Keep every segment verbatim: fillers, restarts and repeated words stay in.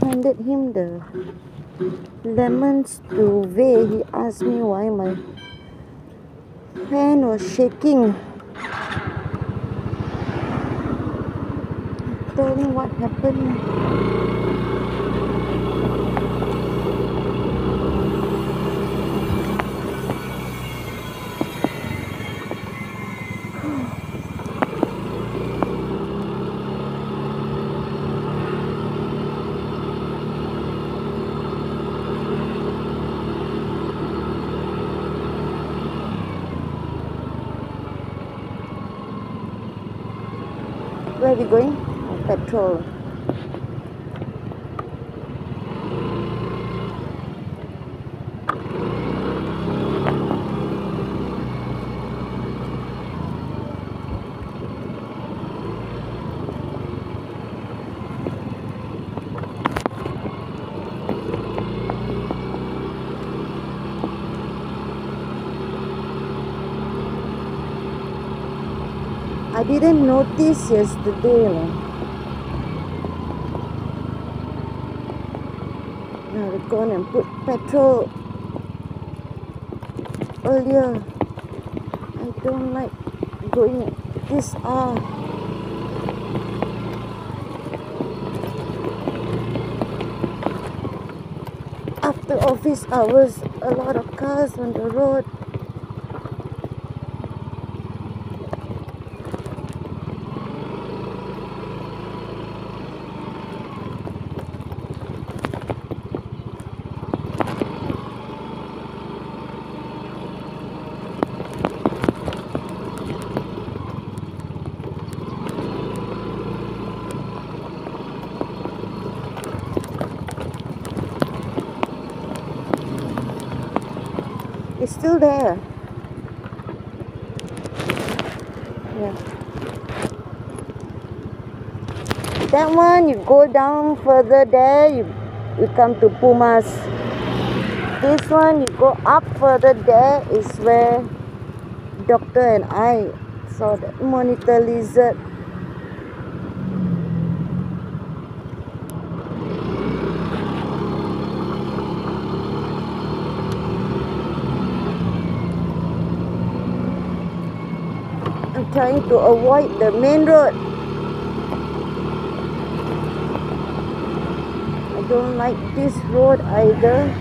handed him the lemons to weigh, he asked me why my hand was shaking. Tell me what happened. Where are we going? Oh, petrol. I didn't notice yesterday. You know. Now we're going and put petrol earlier. I don't like going this hour. After office hours, a lot of cars on the road. It's still there. Yeah. That one, you go down further there, you, you come to Pumas. This one, you go up further there is where Doctor and I saw the monitor lizard. I'm trying to avoid the main road. I don't like this road either.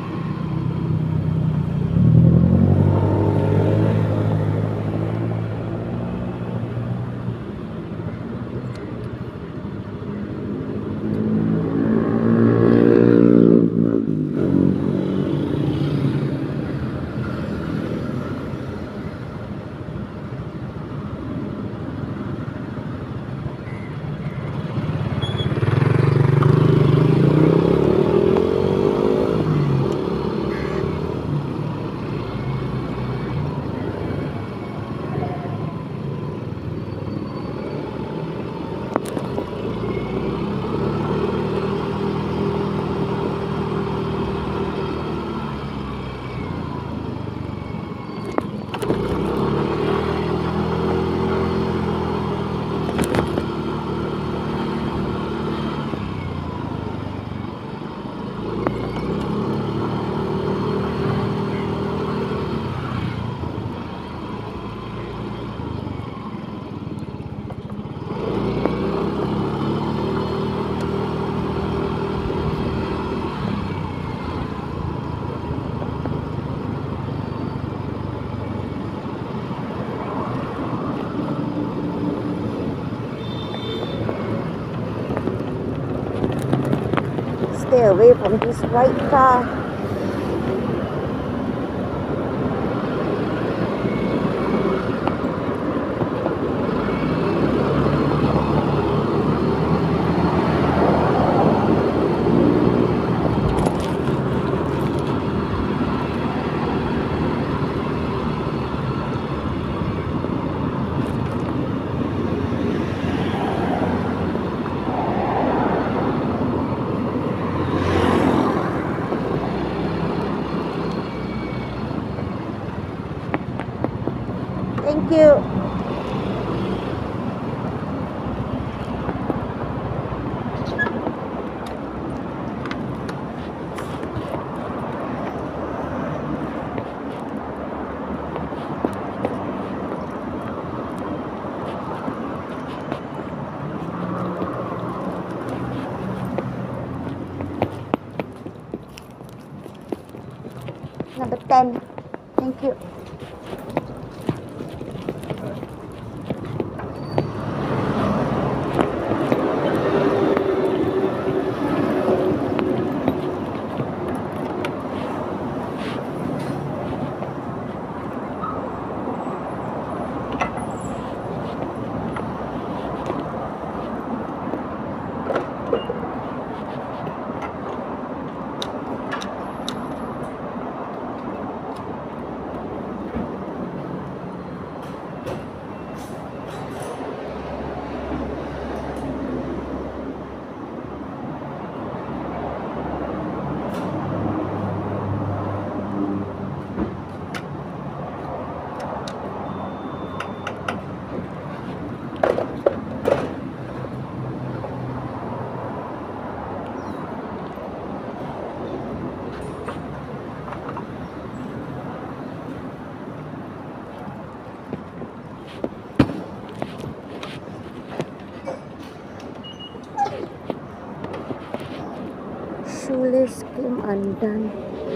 Stay away from this white car. Thank you. ten. Thank you. Shoelace came undone.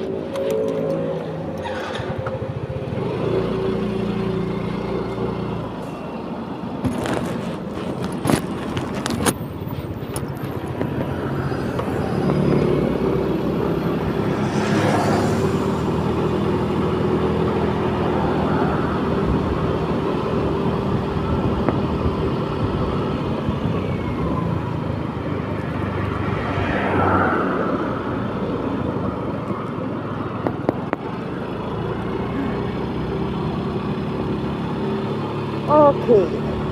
Okay.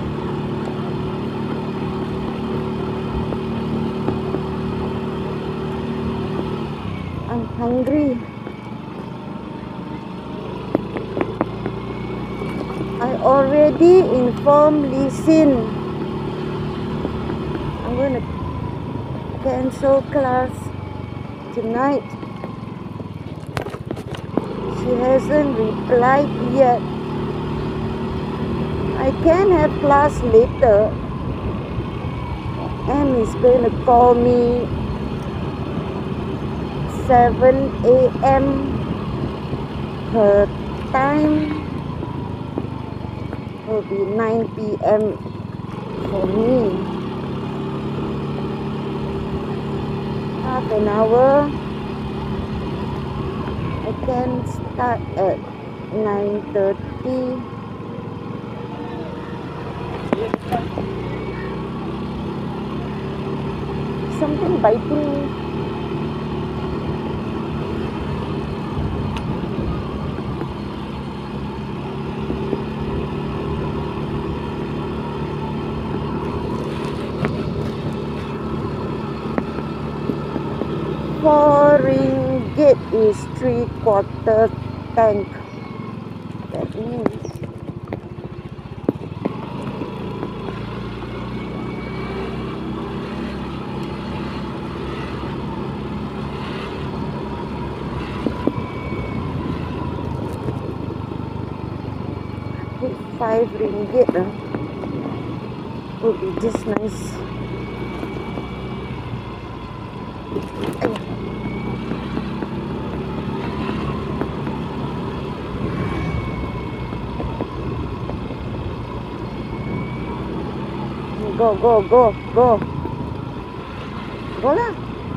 I'm hungry. I already informed Lee Sin. I'm going to cancel class tonight. She hasn't replied yet. I can have class later. Em is going to call me seven A M her time. Will be nine P M for me. Half an hour. I can start at nine thirty. Something biting me. Four ringgit is three quarter tank. That means five ringgit uh, would be just nice. Ayah. Go, go, go, go. Go lah.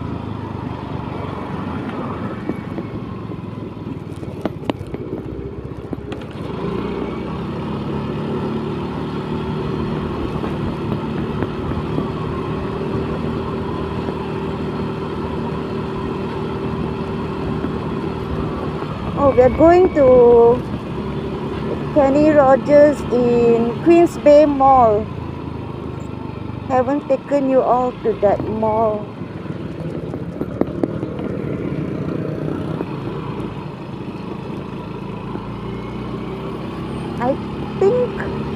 Oh, we are going to Kenny Rogers in Queens Bay Mall. Haven't taken you all to that mall. I think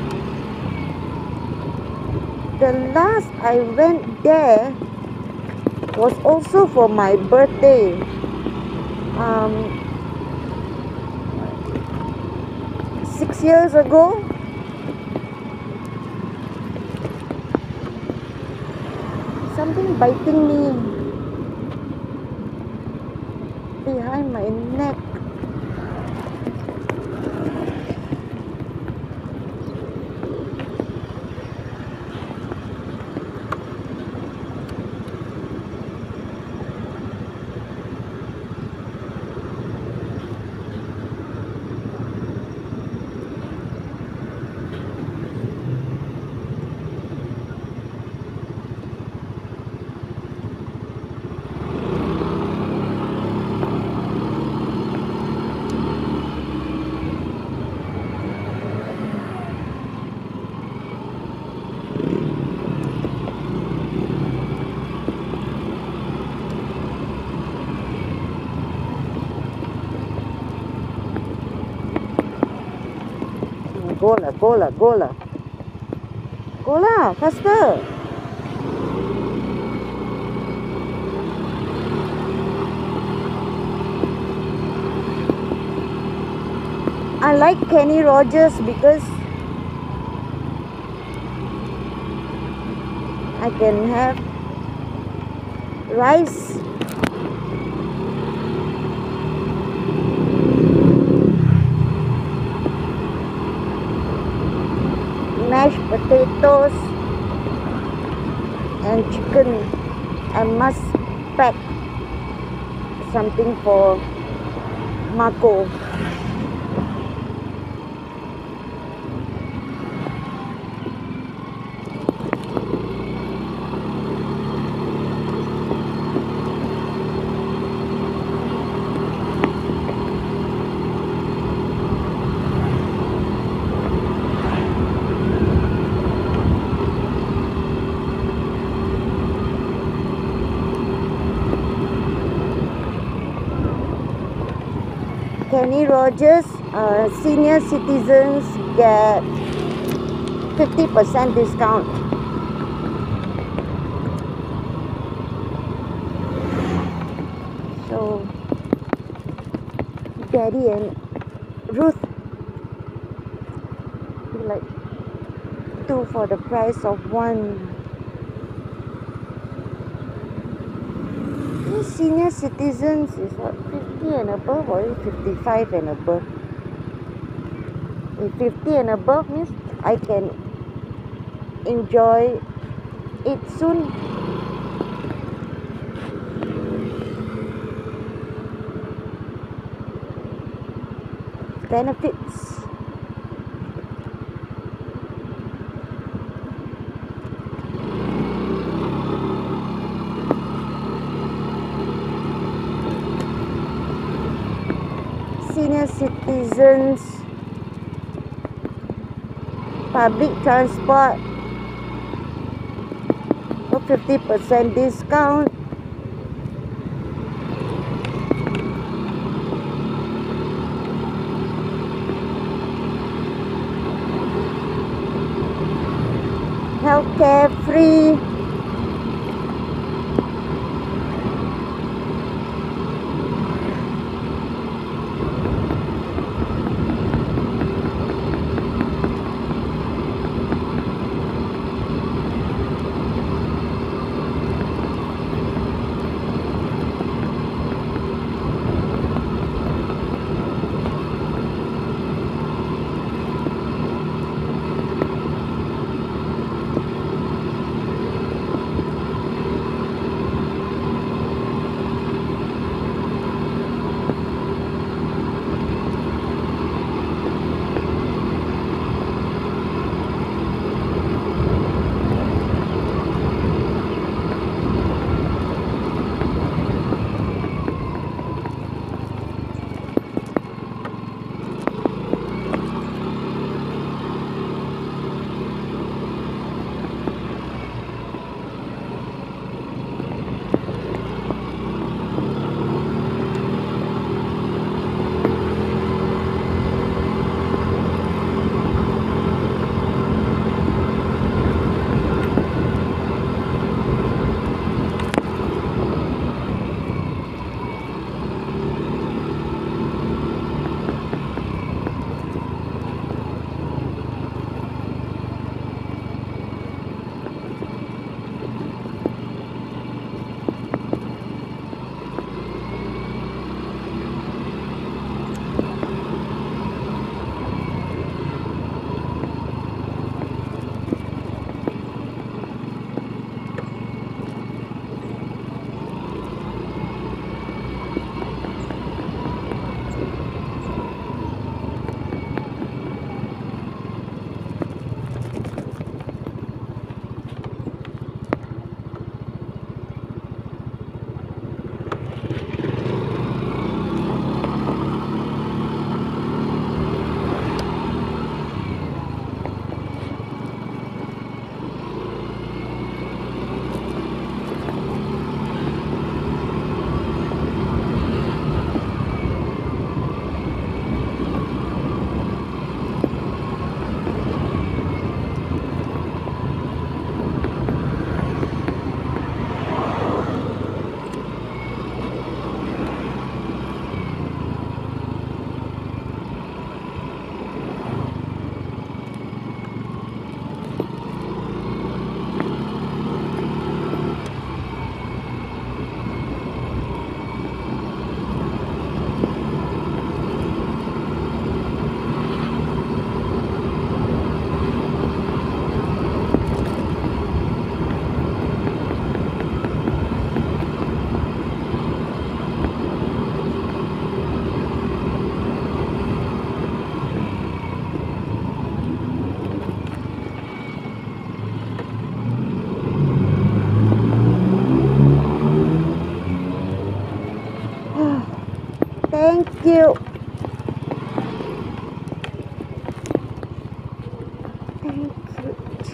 the last I went there was also for my birthday. Um, six years ago. Something biting me behind my neck. go lah, go lah, go lah. Go lah, faster. I like Kenny Rogers because I can have rice, mashed potatoes and chicken. I must pack something for Marco. Kenny Rogers, uh, senior citizens get fifty percent discount. So, Daddy and Ruth, like two for the price of one. These senior citizens is what, fifty and above or fifty-five and above? If fifty and above means I can enjoy it soon. Benefits. Senior citizens, public transport for fifty percent discount. Healthcare free.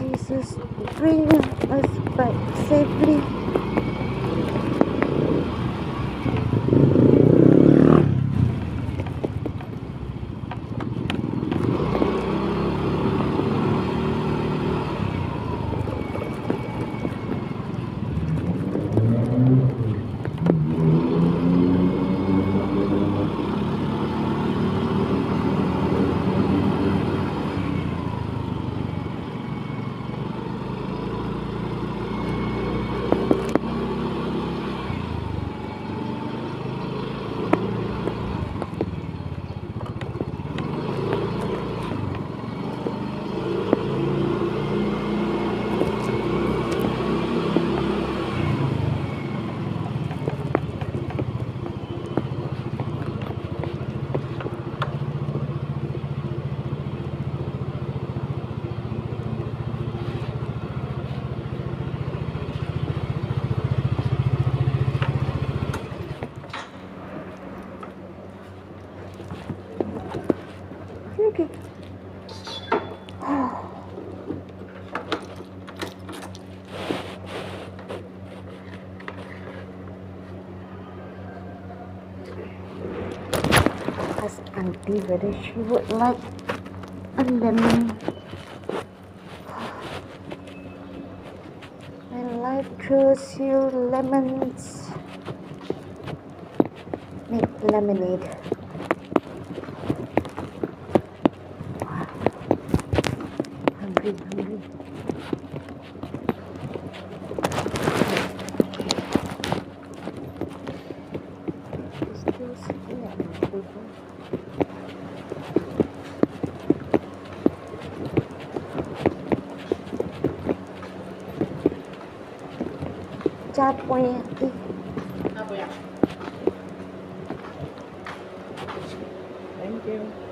Jesus, bring us back safely. Okay. Ask auntie whether she would like a lemon. When life throws you lemons, make lemonade. Hungry, hungry. Still sitting at the table. Takoyaki. Thank you.